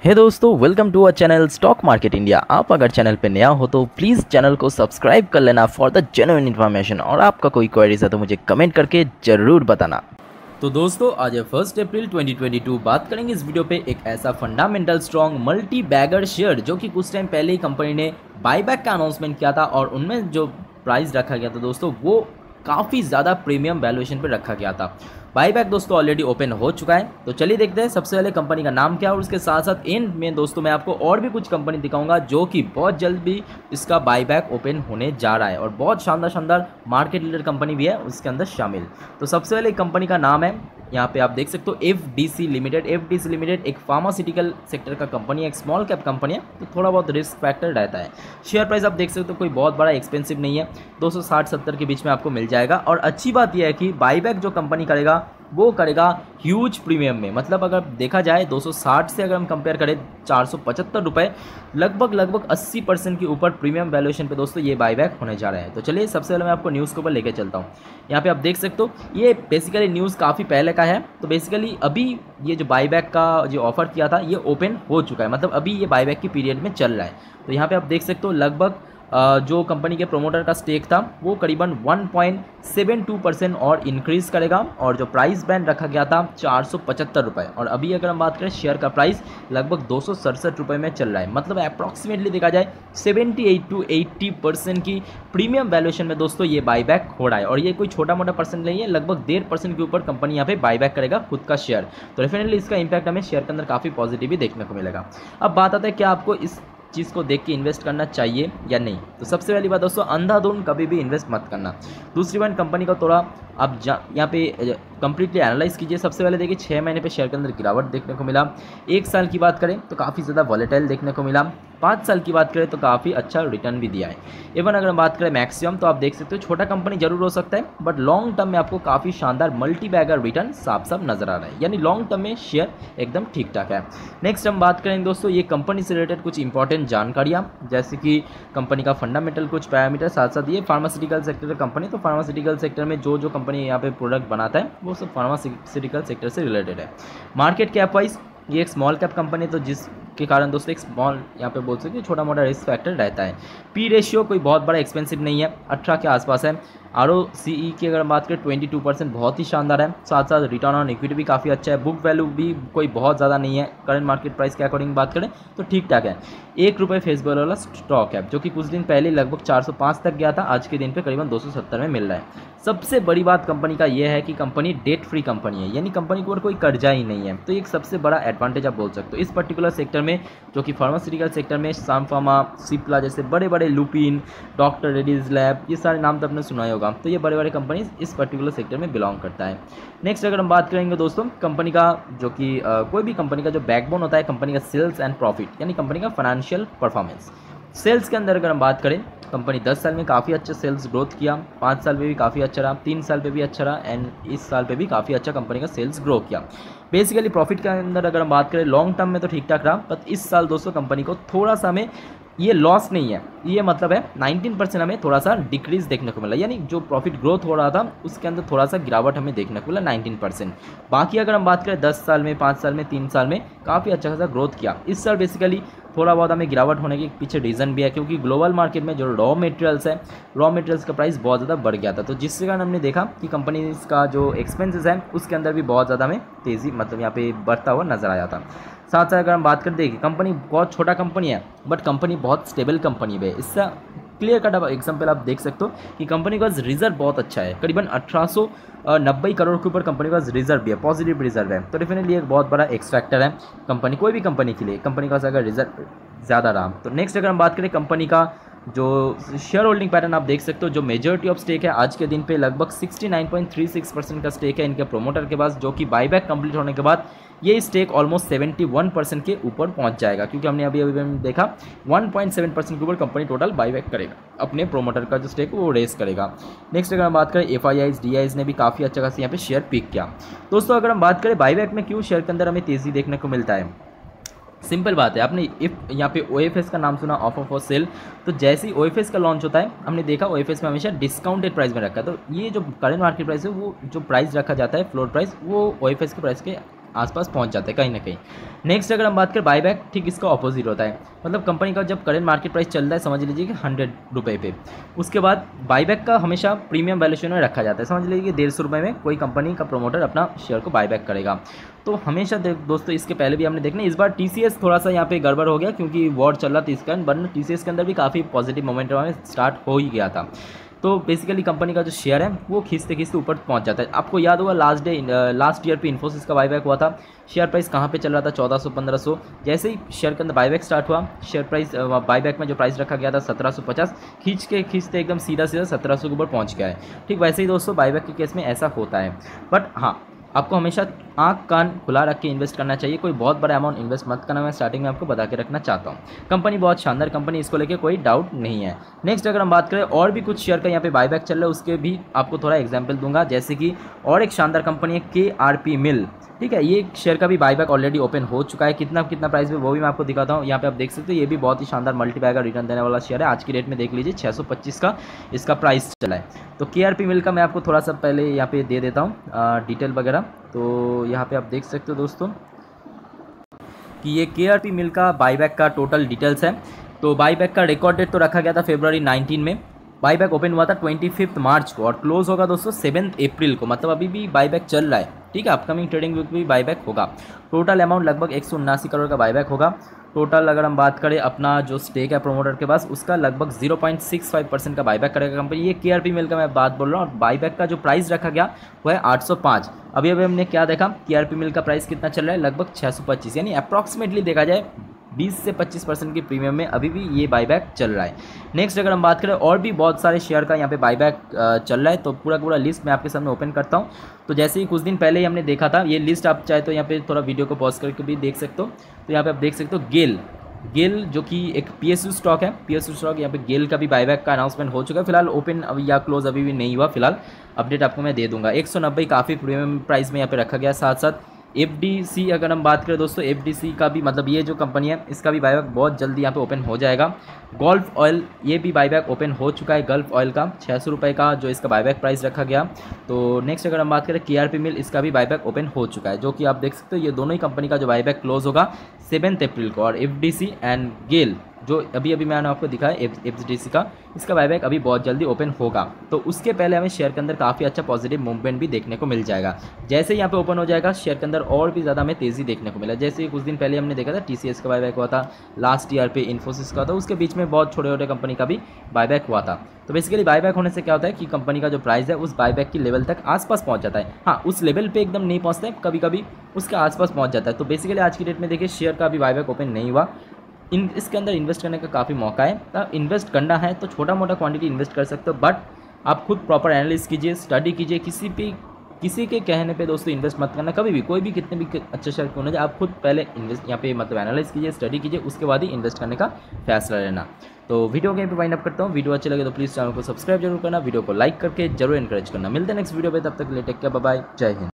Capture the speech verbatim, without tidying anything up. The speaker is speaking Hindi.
हे दोस्तों, welcome to our channel stock market India. आप अगर चैनल पे नया हो तो प्लीज़ चैनल को सब्सक्राइब कर लेना फॉर द जेन्युइन इन्फॉर्मेशन। और आपका कोई क्वेरीज है तो मुझे कमेंट करके ज़रूर बताना। तो दोस्तों, आज है first April twenty twenty two. बात करेंगे इस वीडियो पे एक ऐसा fundamental strong multi bagger share जो कि कुछ टाइम पहले ही कंपनी ने बाईबैक का अनाउंसमेंट किया था और उनमें जो प्राइस रखा गया था दोस्तों वो काफ़ी ज़्यादा प्रीमियम वैल्यूएशन पे रखा गया था। बाईबैक दोस्तों ऑलरेडी ओपन हो चुका है। तो चलिए देखते हैं सबसे पहले कंपनी का नाम क्या है और उसके साथ साथ एंड में दोस्तों मैं आपको और भी कुछ कंपनी दिखाऊंगा जो कि बहुत जल्द भी इसका बाईबैक ओपन होने जा रहा है और बहुत शानदार शानदार मार्केट लीडर कंपनी भी है उसके अंदर शामिल। तो सबसे पहले कंपनी का नाम है, यहाँ पे आप देख सकते हो F D C limited. F D C limited एक फार्मास्यूटिकल सेक्टर का कंपनी है, एक स्मॉल कैप कंपनी है, तो थोड़ा बहुत रिस्क फैक्टर रहता है। शेयर प्राइस आप देख सकते हो कोई बहुत बड़ा एक्सपेंसिव नहीं है, दो सौ साठ सत्तर के बीच में आपको मिल जाएगा। और अच्छी बात यह है कि बाईबैक जो कंपनी करेगा वो करेगा ह्यूज प्रीमियम में। मतलब अगर देखा जाए दो सौ साठ से अगर हम कंपेयर करें चार सौ पचहत्तर रुपये, लगभग लगभग अस्सी परसेंट के ऊपर प्रीमियम वैल्यूएशन पे दोस्तों ये बाईबैक होने जा रहा है। तो चलिए सबसे पहले मैं आपको न्यूज़ के ऊपर लेके चलता हूँ। यहाँ पे आप देख सकते हो ये बेसिकली न्यूज़ काफ़ी पहले का है। तो बेसिकली अभी ये जो बाईबैक का जो ऑफर किया था ये ओपन हो चुका है, मतलब अभी ये बाईबैक की पीरियड में चल रहा है। तो यहाँ पे आप देख सकते हो लगभग जो कंपनी के प्रोमोटर का स्टेक था वो करीबन one point seven two percent और इंक्रीज़ करेगा और जो प्राइस बैंड रखा गया था चार सौ पचहत्तर रुपये। और अभी अगर हम बात करें शेयर का प्राइस लगभग दो सौ सड़सठ रुपये में चल रहा है। मतलब अप्रॉक्सीमेटली देखा जाए seventy eight to eighty percent की प्रीमियम वैल्यूएशन में दोस्तों ये बाईबैक हो रहा है। और ये कोई छोटा मोटा परसेंट नहीं है, लगभग डेढ़ परसेंट के ऊपर कंपनी यहाँ पे बाईबैक करेगा खुद का शेयर। तो डेफिनेटली इसका इंपैक्ट हमें शेयर के अंदर काफ़ी पॉजिटिव भी देखने को मिलेगा। अब बात आता है क्या आपको इस चीज़ को देख के इन्वेस्ट करना चाहिए या नहीं। तो सबसे पहली बात दोस्तों, अंधाधुंध कभी भी इन्वेस्ट मत करना। दूसरी बात, कंपनी का थोड़ा आप यहाँ पे कंप्लीटली एनालाइज कीजिए। सबसे पहले देखिए छः महीने पे शेयर के अंदर गिरावट देखने को मिला। एक साल की बात करें तो काफ़ी ज़्यादा वॉलेटाइल देखने को मिला। पाँच साल की बात करें तो काफ़ी अच्छा रिटर्न भी दिया है। इवन अगर हम बात करें मैक्सिमम तो आप देख सकते हो छोटा कंपनी जरूर हो सकता है बट लॉन्ग टर्म में आपको काफ़ी शानदार मल्टी बैगर रिटर्न साफ साफ नजर आ रहा है, यानी लॉन्ग टर्म में शेयर एकदम ठीक ठाक है। नेक्स्ट हम बात करेंगे दोस्तों ये कंपनी से रिलेटेड कुछ इंपॉर्टेंट जानकारियाँ, जैसे कि कंपनी का फंडामेंटल कुछ पैरामीटर, साथ साथ ये फार्मास्यूटिकल सेक्टर का कंपनी। तो फार्मास्यूटिकल सेक्टर में जो जो कंपनी यहाँ पे प्रोडक्ट बनाता है वो सब फार्मास्यूटिकल सेक्टर से रिलेटेड है। मार्केट कैप वाइज ये एक स्मॉल कैप कंपनी है, तो जिसके कारण दोस्तों एक स्मॉल यहाँ पे बोल सकते हैं छोटा मोटा रिस्क फैक्टर रहता है। पी रेशियो कोई बहुत बड़ा एक्सपेंसिव नहीं है, अठारह के आसपास है। आर ओ सी ई की अगर बात करें ट्वेंटी टू परसेंट बहुत ही शानदार है। साथ साथ रिटर्न ऑन इक्विटी भी काफ़ी अच्छा है। बुक वैल्यू भी कोई बहुत ज़्यादा नहीं है, करंट मार्केट प्राइस के अकॉर्डिंग बात करें तो ठीक ठाक है। एक रुपये फेस वैल्यू वाला स्टॉक है जो कि कुछ दिन पहले लगभग चार सौ पाँच तक गया था, आज के दिन पे करीबन दो सौ सत्तर में मिल रहा है। सबसे बड़ी बात कंपनी का यह है कि कंपनी डेट फ्री कंपनी है, यानी कंपनी के ऊपर कोई कर्जा ही नहीं है। तो एक सबसे बड़ा एडवांटेज आप बोल सकते हो इस पर्टिकुलर सेक्टर में, जो कि फार्मास्यूटिकल सेक्टर में साम फार्मा, सिप्ला जैसे बड़े बड़े, लुपिन, डॉक्टर रेड्डीज लैब, ये सारे नाम तो आपने सुना ही होगा। तो ये बड़े बड़े कंपनी इस पर्टिकुलर सेक्टर में बिलोंग करता है। नेक्स्ट अगर हम बात करेंगे दोस्तों कंपनी का जो कि कोई भी कंपनी का जो बैकबोन होता है कंपनी का सेल्स एंड प्रॉफिट, यानी कंपनी का फाइनेंशियल परफॉर्मेंस। सेल्स के अंदर अगर हम बात करें कंपनी दस साल में काफ़ी अच्छा सेल्स ग्रोथ किया, पाँच साल में भी काफ़ी अच्छा रहा, तीन साल पे भी अच्छा रहा एंड इस साल पे भी काफ़ी अच्छा कंपनी का सेल्स ग्रो किया। बेसिकली प्रॉफिट के अंदर अगर हम बात करें लॉन्ग टर्म में तो ठीक ठाक रहा, बट इस साल दोस्तों कंपनी को थोड़ा सा हमें ये लॉस नहीं है, ये मतलब है नाइनटीन परसेंट हमें थोड़ा सा डिक्रीज देखने को मिला, यानी जो प्रॉफिट ग्रोथ हो रहा था उसके अंदर थोड़ा सा गिरावट हमें देखने को मिला नाइनटीन परसेंट। बाकी अगर हम बात करें दस साल में, पाँच साल में, तीन साल में काफ़ी अच्छा खासा ग्रोथ किया। इस साल बेसिकली थोड़ा बहुत हमें गिरावट होने के पीछे रीज़न भी है क्योंकि ग्लोबल मार्केट में जो रॉ मटेरियल्स है, रॉ मटेरियल्स का प्राइस बहुत ज़्यादा बढ़ गया था, तो जिसके कारण हमने देखा कि कंपनी का जो एक्सपेंसेस है उसके अंदर भी बहुत ज़्यादा हमें तेज़ी मतलब यहाँ पे बढ़ता हुआ नजर आया था। साथ साथ अगर हम बात करते हैं कंपनी बहुत छोटा कंपनी है बट कंपनी बहुत स्टेबल कंपनी है। इससे क्लियर कट एग्जाम्पल आप देख सकते हो कि कंपनी का रिजर्व बहुत अच्छा है, करीबन अठारह सौ नब्बे करोड़ के ऊपर कंपनी का रिजर्व भी है, पॉजिटिव रिजर्व है। तो डेफिनेटली एक बहुत बड़ा एक्स फैक्टर है कंपनी, कोई भी कंपनी के लिए कंपनी का अगर रिजर्व ज़्यादा रहा। तो नेक्स्ट अगर हम बात करें कंपनी का जो शेयर होल्डिंग पैटर्न आप देख सकते हो, जो मेजॉरिटी ऑफ स्टेक है आज के दिन पे लगभग sixty nine point three six percent का स्टेक है इनके प्रोमोटर के पास, जो कि बाईबैक कंप्लीट होने के बाद ये stake almost seventy one percent के ऊपर पहुंच जाएगा, क्योंकि हमने अभी अभी देखा वन पॉइंट सेवन परसेंट के ऊपर कंपनी टोटल बाईबैक करेगा, अपने प्रोमोटर का जो स्टेक वो रेस करेगा। नेक्स्ट अगर हम बात करें F I Is, D Is ने भी काफ़ी अच्छा खासा यहाँ पे शेयर पिक किया। दोस्तों अगर हम बात करें बाईबैक में क्यों शेयर के अंदर हमें तेज़ी देखने को मिलता है, सिंपल बात है, आपने इफ यहाँ पे ओ एफ एस का नाम सुना, ऑफर फॉर सेल। तो जैसे ही ओ एफ एस का लॉन्च होता है हमने देखा ओ एफ एस में हमेशा डिस्काउंटेड प्राइस में रखा है। तो ये जो करंट मार्केट प्राइस है वो जो प्राइस रखा जाता है फ्लोर प्राइस वो ओ एफ एस के प्राइस के आसपास पहुंच जाता है कहीं ना कहीं। नेक्स्ट अगर हम बात करें बाईबैक, ठीक इसका ऑपोजिट होता है। मतलब कंपनी का जब करंट मार्केट प्राइस चल रहा है समझ लीजिए कि हंड्रेड रुपये पे, उसके बाद बाईबैक का हमेशा प्रीमियम वैल्यूएशन में रखा जाता है। समझ लीजिए कि डेढ़ सौ रुपये में कोई कंपनी का प्रमोटर अपना शेयर को बाईबैक करेगा। तो हमेशा दोस्तों इसके पहले भी हमने देखना, इस बार टीसीएस थोड़ा सा यहाँ पे गड़बड़ हो गया क्योंकि वॉर चल रहा था इसका, वरना टीसीएस के अंदर भी काफ़ी पॉजिटिव मोमेंटम में स्टार्ट हो ही गया था। तो बेसिकली कंपनी का जो शेयर है वो खींचते खींचते ऊपर पहुंच जाता है। आपको याद होगा लास्ट डे लास्ट ईयर पे इन्फोसिस का बाईबैक हुआ था, शेयर प्राइस कहाँ पे चल रहा था चौदह सौ पंद्रह सौ, जैसे ही शेयर के अंदर बाईबैक स्टार्ट हुआ, शेयर प्राइस बाईबैक में जो प्राइस रखा गया था सत्रह सौ पचास, खींच के खींचते एकदम सीधा सीधा सत्रह सौ के ऊपर पहुँच गया है। ठीक वैसे ही दोस्तों बाईबैक के केस में ऐसा होता है। बट हाँ, आपको हमेशा आंख कान खुला रख के इन्वेस्ट करना चाहिए, कोई बहुत बड़ा अमाउंट इन्वेस्ट मत करना। मैं स्टार्टिंग में आपको बता के रखना चाहता हूँ। कंपनी बहुत शानदार कंपनी, इसको लेके कोई डाउट नहीं है। नेक्स्ट अगर हम बात करें और भी कुछ शेयर का यहाँ पे बाईबैक चल रहा है, उसके भी आपको थोड़ा एग्जांपल दूंगा। जैसे कि और एक शानदार कंपनी है के आर पी मिल, ठीक है, ये शेयर का भी बाईबैक ऑलरेडी ओपन हो चुका है। कितना कितना प्राइस में वो भी मैं आपको दिखाता हूँ। यहाँ पे आप देख सकते हो, ये भी बहुत ही शानदार मल्टीपैक का रिटर्न देने वाला शेयर है। आज की डेट में देख लीजिए छः सौ पच्चीस का इसका प्राइस चला है। तो के आर पी मिल का मैं आपको थोड़ा सा पहले यहाँ पे दे देता हूँ डिटेल वगैरह। तो यहाँ पे आप देख सकते हो दोस्तों कि ये के आर पी मिल का बाईबैक का टोटल डिटेल्स है। तो बाईबैक का रिकॉर्ड डेट तो रखा गया था फरवरी नाइनटीन में, बाईबैक ओपन हुआ था ट्वेंटी फिफ्थ मार्च को और क्लोज होगा दोस्तों सेवन्थ अप्रैल को। मतलब अभी भी बाईबैक चल रहा है, ठीक है। अपकमिंग ट्रेडिंग वीक भी बाईबैक होगा। टोटल अमाउंट लगभग एक सौ उन्नासी करोड़ का बाईबैक होगा। टोटल अगर हम बात करें अपना जो स्टेक है प्रोमोटर के पास, उसका लगभग zero point six five percent का बाईबैक करेगा कंपनी। ये के आर पी मिल का मैं बात बोल रहा हूँ। और बाईबैक का जो प्राइस रखा गया वो है आठ सौ पाँच। अभी अभी हमने क्या देखा, के आर पी मिल का प्राइस कितना चल रहा है, लगभग छः सौ पच्चीस, यानी अप्रॉक्सीमेटली देखा जाए बीस से पच्चीस परसेंट की प्रीमियम में अभी भी ये बाईबैक चल रहा है। नेक्स्ट अगर हम बात करें और भी बहुत सारे शेयर का यहाँ पे बाईबैक चल रहा है, तो पूरा पूरा लिस्ट मैं आपके सामने ओपन करता हूँ। तो जैसे ही कुछ दिन पहले ही हमने देखा था, ये लिस्ट आप चाहे तो यहाँ पे थोड़ा वीडियो को पॉज करके भी देख सकते हो। तो यहाँ पे आप देख सकते हो गेल गेल जो कि एक पीएसयू स्टॉक है, पीएसयू स्टॉक, यहाँ पे गेल का भी बाईबैक का अनाउंसमेंट हो चुका है। फिलहाल ओपन अभी या क्लोज अभी भी नहीं हुआ, फिलहाल अपडेट आपको मैं दे दूंगा। एक सौ नब्बे काफ़ी प्रीमियम प्राइस में यहाँ पे रखा गया। साथ साथ एफ डी सी अगर हम बात करें दोस्तों, एफ डी सी का भी मतलब ये जो कंपनी है इसका भी बाईबैक बहुत जल्दी यहाँ पे ओपन हो जाएगा। गल्फ ऑयल, ये भी बाईबैक ओपन हो चुका है। गल्फ ऑयल का छः सौ रुपये का जो इसका बाईबैक प्राइस रखा गया। तो नेक्स्ट अगर हम बात करें के आर पी मिल, इसका भी बाईबैक ओपन हो चुका है, जो कि आप देख सकते हो। ये दोनों ही कंपनी का जो बाईबैक क्लोज होगा सेवन्थ अप्रैल को। और F D C and GAIL जो अभी अभी मैंने आपको दिखाया एफ डी सी का, इसका बाईबैक अभी बहुत जल्दी ओपन होगा। तो उसके पहले हमें शेयर के अंदर काफ़ी अच्छा पॉजिटिव मूवमेंट भी देखने को मिल जाएगा। जैसे ही यहाँ पे ओपन हो जाएगा शेयर के अंदर और भी ज़्यादा हमें तेज़ी देखने को मिला। जैसे कुछ दिन पहले हमने देखा था टीसीएस का बाईबैक हुआ था, लास्ट ईयर पे इन्फोसिस का था, उसके बीच में बहुत छोटे छोटे कंपनी का भी बाईबैक हुआ था। तो बेसिकली बाईबैक होने से क्या होता है कि कंपनी का जो प्राइस है उस बाईबैक की लेवल तक आसपास पहुंच जाता है। हाँ, उस लेवल पे एकदम नहीं पहुंचता है, कभी कभी उसके आसपास पहुंच जाता है। तो बेसिकली आज की डेट में देखिए शेयर का भी बाईबैक ओपन नहीं हुआ। इन इसके अंदर इन्वेस्ट करने का काफ़ी मौका है। तो इन्वेस्ट करना है तो छोटा मोटा क्वांटिटी इन्वेस्ट कर सकते हो, बट आप खुद प्रॉपर एनालिसिस कीजिए, स्टडी कीजिए। किसी भी किसी के कहने पे दोस्तों इन्वेस्ट मत करना कभी भी, कोई भी कितने भी अच्छे शेयर क्यों ना जाए। आप खुद पहले इन्वेस्ट यहाँ पे मतलब एनालाइज कीजिए, स्टडी कीजिए, उसके बाद ही इन्वेस्ट करने का फैसला लेना। तो वीडियो के यहाँ पे वाइंड अप करता हूँ। वीडियो अच्छे लगे तो प्लीज़ चैनल को सब्सक्राइब जरूर करना, वीडियो को लाइक करके जरूर एनकरेज करना। मिलते हैं नेक्स्ट वीडियो पे, तब तक के लिए टेक केयर, बाय बाय, जय हिंद।